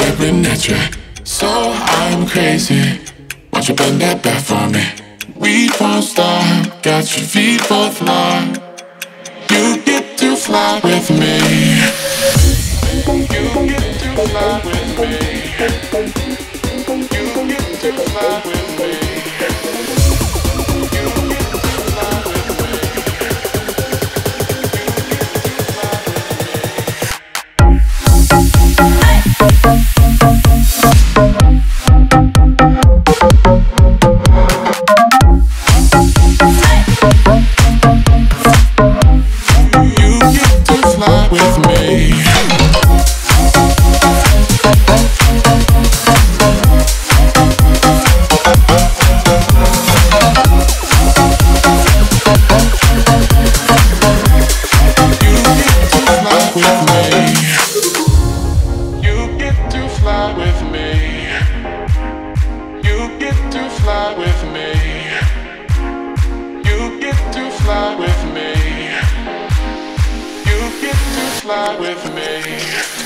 staring at you, so I'm crazy. Won't you bend that back for me? We won't stop, got your feet both locked. You get to fly with me. You get to fly with me. You get to fly with me. Fly with me.